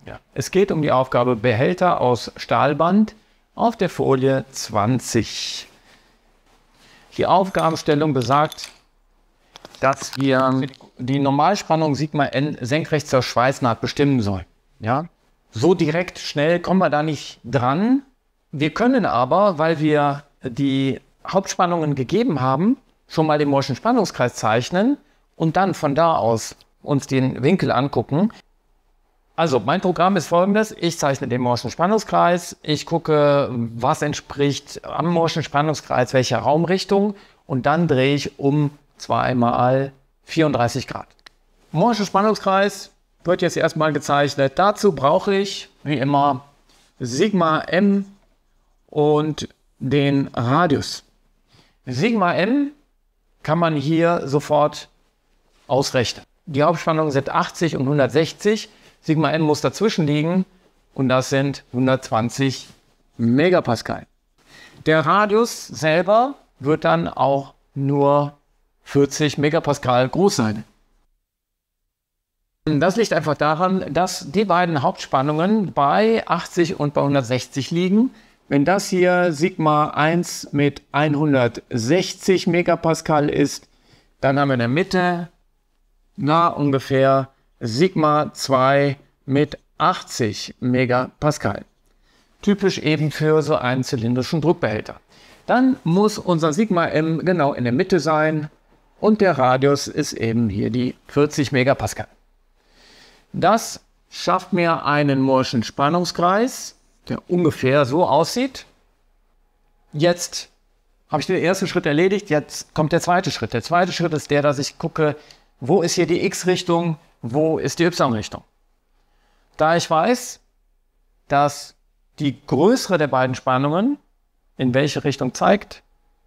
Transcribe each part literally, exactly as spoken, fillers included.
Ja. Es geht um die Aufgabe Behälter aus Stahlband auf der Folie zwanzig. Die Aufgabenstellung besagt, dass wir die Normalspannung Sigma N senkrecht zur Schweißnaht bestimmen sollen. Ja? So direkt schnell kommen wir da nicht dran. Wir können aber, weil wir die Hauptspannungen gegeben haben, schon mal den Mooreschen Spannungskreis zeichnen und dann von da aus uns den Winkel angucken. Also mein Programm ist folgendes: Ich zeichne den Mooreschen Spannungskreis, ich gucke, was entspricht am Mooreschen Spannungskreis welcher Raumrichtung, und dann drehe ich um zweimal vierunddreißig Grad. Mooreschen Spannungskreis wird jetzt erstmal gezeichnet. Dazu brauche ich, wie immer, Sigma M und den Radius. Sigma M kann man hier sofort ausrechnen. Die Hauptspannungen sind achtzig und hundertsechzig. Sigma M muss dazwischen liegen und das sind hundertzwanzig Megapascal. Der Radius selber wird dann auch nur vierzig Megapascal groß sein. Das liegt einfach daran, dass die beiden Hauptspannungen bei achtzig und bei hundertsechzig liegen. Wenn das hier Sigma eins mit hundertsechzig Megapascal ist, dann haben wir in der Mitte na ungefähr Sigma zwei mit achtzig Megapascal. Typisch eben für so einen zylindrischen Druckbehälter. Dann muss unser Sigma M genau in der Mitte sein und der Radius ist eben hier die vierzig Megapascal. Das schafft mir einen Mooreschen Spannungskreis, der ungefähr so aussieht. Jetzt habe ich den ersten Schritt erledigt, jetzt kommt der zweite Schritt. Der zweite Schritt ist der, dass ich gucke, wo ist hier die X-Richtung, wo ist die Y-Richtung. Da ich weiß, dass die größere der beiden Spannungen in welche Richtung zeigt,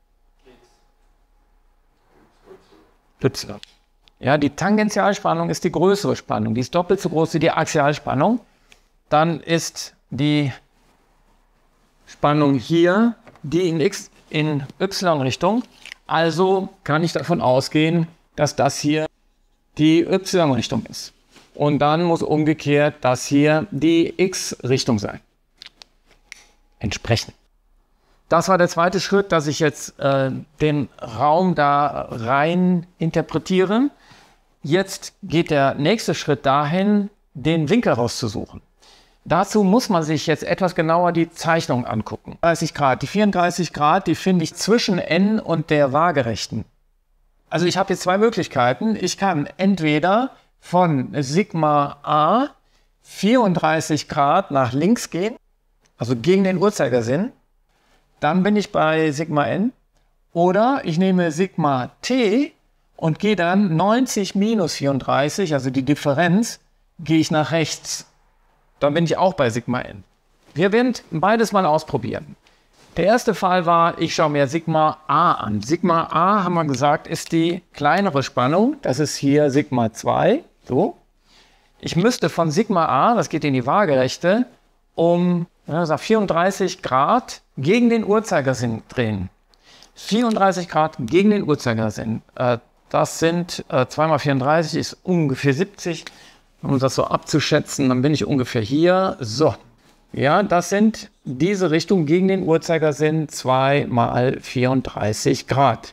Y. Ja, die Tangentialspannung ist die größere Spannung, die ist doppelt so groß wie die Axialspannung. Dann ist die Spannung hier die in X in Y-Richtung. Also kann ich davon ausgehen, dass das hier die Y-Richtung ist. Und dann muss umgekehrt das hier die X-Richtung sein. Entsprechend. Das war der zweite Schritt, dass ich jetzt äh, den Raum da rein interpretiere. Jetzt geht der nächste Schritt dahin, den Winkel rauszusuchen. Dazu muss man sich jetzt etwas genauer die Zeichnung angucken. dreißig Grad. Die vierunddreißig Grad, die finde ich zwischen N und der Waagerechten. Also ich habe jetzt zwei Möglichkeiten. Ich kann entweder von Sigma A vierunddreißig Grad nach links gehen, also gegen den Uhrzeigersinn. Dann bin ich bei Sigma N. Oder ich nehme Sigma T und gehe dann neunzig minus vierunddreißig, also die Differenz, gehe ich nach rechts. Dann bin ich auch bei Sigma N. Wir werden beides mal ausprobieren. Der erste Fall war, ich schaue mir Sigma A an. Sigma A, haben wir gesagt, ist die kleinere Spannung. Das ist hier Sigma zwei. So. Ich müsste von Sigma A, das geht in die Waagerechte, um ja, vierunddreißig Grad gegen den Uhrzeigersinn drehen. vierunddreißig Grad gegen den Uhrzeigersinn. Äh, das sind äh, zwei mal vierunddreißig ist ungefähr siebzig. Um das so abzuschätzen, dann bin ich ungefähr hier. So. Ja, das sind diese Richtung gegen den Uhrzeigersinn, zwei mal vierunddreißig Grad.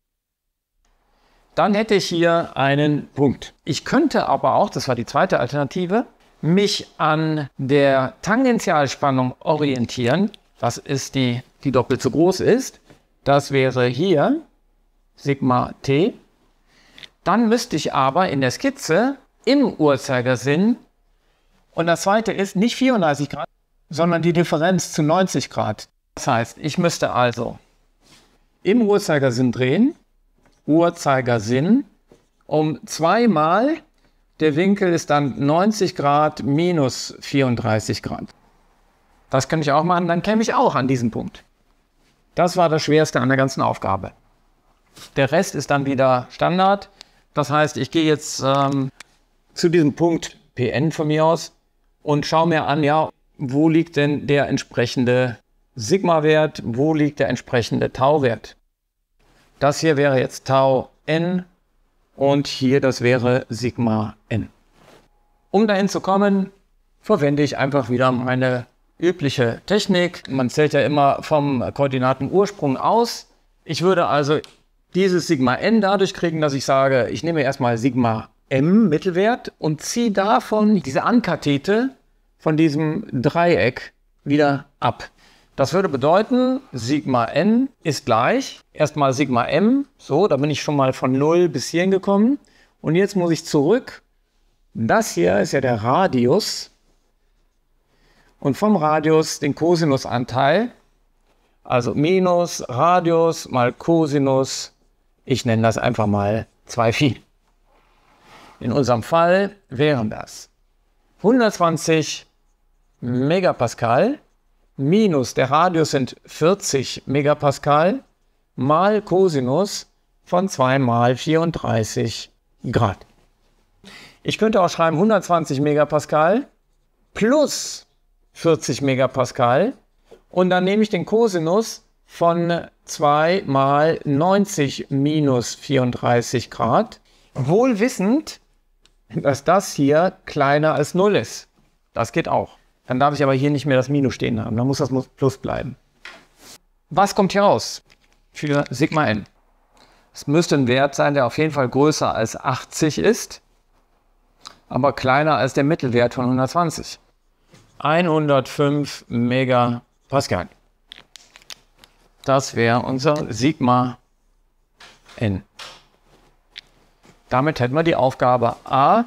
Dann hätte ich hier einen Punkt. Ich könnte aber auch, das war die zweite Alternative, mich an der Tangentialspannung orientieren. Das ist die, die doppelt so groß ist. Das wäre hier Sigma T. Dann müsste ich aber in der Skizze im Uhrzeigersinn, und das zweite ist nicht vierunddreißig Grad, sondern die Differenz zu neunzig Grad. Das heißt, ich müsste also im Uhrzeigersinn drehen, Uhrzeigersinn, um zweimal, der Winkel ist dann neunzig Grad minus vierunddreißig Grad. Das kann ich auch machen, dann käme ich auch an diesen Punkt. Das war das Schwerste an der ganzen Aufgabe. Der Rest ist dann wieder Standard. Das heißt, ich gehe jetzt ähm, zu diesem Punkt P N von mir aus und schaue mir an, ja, wo liegt denn der entsprechende Sigma-Wert, wo liegt der entsprechende Tau-Wert. Das hier wäre jetzt Tau N und hier das wäre Sigma N. Um dahin zu kommen, verwende ich einfach wieder meine übliche Technik. Man zählt ja immer vom Koordinatenursprung aus. Ich würde also dieses Sigma n dadurch kriegen, dass ich sage, ich nehme erstmal Sigma m Mittelwert und ziehe davon diese Ankathete von diesem Dreieck wieder ab. Das würde bedeuten, Sigma n ist gleich erstmal Sigma m. So, da bin ich schon mal von null bis hierhin gekommen. Und jetzt muss ich zurück. Das hier ist ja der Radius. Und vom Radius den Kosinusanteil. Also minus Radius mal Cosinus. Ich nenne das einfach mal zwei Phi. In unserem Fall wären das hundertzwanzig Megapascal minus der Radius sind vierzig Megapascal mal Cosinus von zwei mal vierunddreißig Grad. Ich könnte auch schreiben hundertzwanzig Megapascal plus vierzig Megapascal und dann nehme ich den Cosinus von zwei mal neunzig minus vierunddreißig Grad, wohl wissend, dass das hier kleiner als null ist. Das geht auch. Dann darf ich aber hier nicht mehr das Minus stehen haben. Dann muss das Plus bleiben. Was kommt hier raus für Sigma n? Es müsste ein Wert sein, der auf jeden Fall größer als achtzig ist, aber kleiner als der Mittelwert von hundertzwanzig. hundertfünf Megapascal. Das wäre unser Sigma n. Damit hätten wir die Aufgabe A.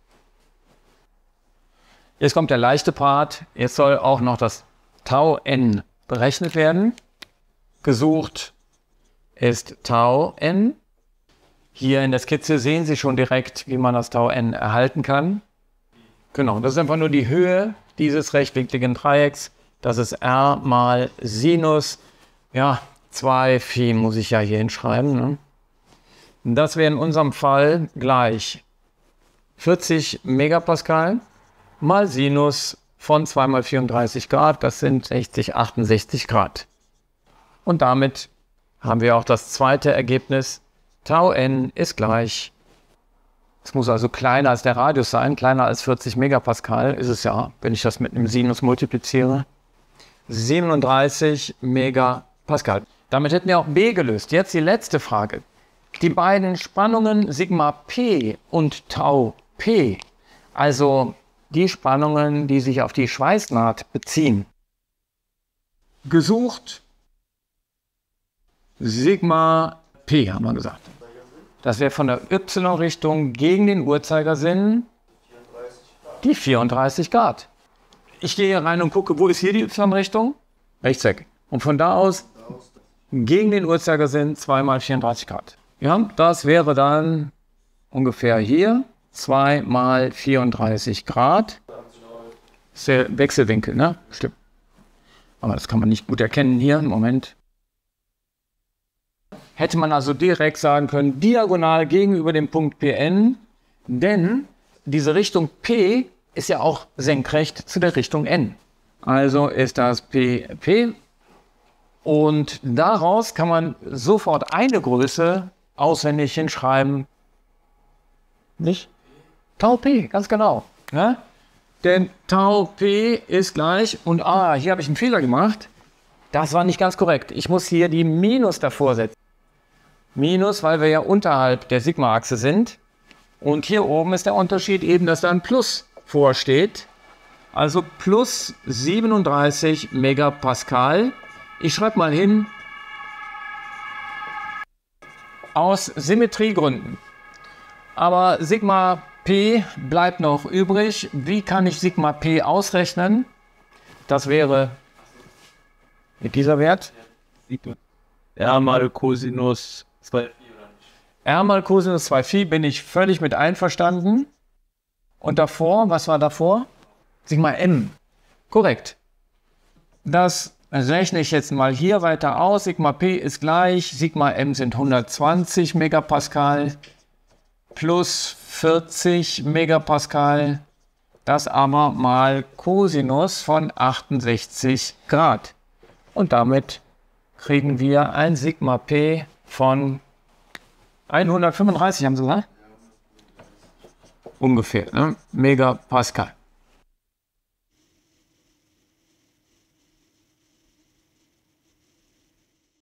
Jetzt kommt der leichte Part. Jetzt soll auch noch das Tau n berechnet werden. Gesucht ist Tau n. Hier in der Skizze sehen Sie schon direkt, wie man das Tau n erhalten kann. Genau, das ist einfach nur die Höhe dieses rechtwinkligen Dreiecks. Das ist r mal Sinus. Ja, zwei Phi muss ich ja hier hinschreiben. Ne? Das wäre in unserem Fall gleich vierzig Megapascal mal Sinus von zwei mal vierunddreißig Grad. Das sind sechzig, achtundsechzig Grad. Und damit haben wir auch das zweite Ergebnis. Tau n ist gleich, es muss also kleiner als der Radius sein, kleiner als vierzig Megapascal ist es ja, wenn ich das mit einem Sinus multipliziere, siebenunddreißig Megapascal. Damit hätten wir auch B gelöst. Jetzt die letzte Frage. Die beiden Spannungen Sigma P und Tau P, also die Spannungen, die sich auf die Schweißnaht beziehen. Gesucht Sigma P, haben wir gesagt. Das wäre von der Y-Richtung gegen den Uhrzeigersinn die vierunddreißig Grad. Ich gehe hier rein und gucke, wo ist hier die Y-Richtung? Rechtseck. Und von da aus gegen den Uhrzeigersinn zwei mal vierunddreißig Grad. Ja, das wäre dann ungefähr hier zwei mal vierunddreißig Grad. Das ist der Wechselwinkel, ne? Stimmt. Aber das kann man nicht gut erkennen hier. Moment. Hätte man also direkt sagen können, diagonal gegenüber dem Punkt P N, denn diese Richtung P ist ja auch senkrecht zu der Richtung N. Also ist das P P. Und daraus kann man sofort eine Größe auswendig hinschreiben. Nicht? Tau P, ganz genau. Ne? Denn Tau P ist gleich, und ah, hier habe ich einen Fehler gemacht. Das war nicht ganz korrekt. Ich muss hier die Minus davor setzen. Minus, weil wir ja unterhalb der Sigma-Achse sind. Und hier oben ist der Unterschied eben, dass da ein Plus vorsteht. Also plus siebenunddreißig Megapascal. Ich schreibe mal hin, aus Symmetriegründen. Aber Sigma P bleibt noch übrig. Wie kann ich Sigma P ausrechnen? Das wäre mit dieser Wert. R mal Cosinus zwei Phi oder nicht? R mal Cosinus zwei Phi bin ich völlig mit einverstanden. Und davor, was war davor? Sigma m. Korrekt. Das rechne ich jetzt mal hier weiter aus. Sigma P ist gleich, Sigma m sind hundertzwanzig Megapascal plus vierzig Megapascal. Das aber mal Cosinus von achtundsechzig Grad. Und damit kriegen wir ein Sigma P von hundertfünfunddreißig, haben Sie gesagt? Ungefähr, ne? Megapascal.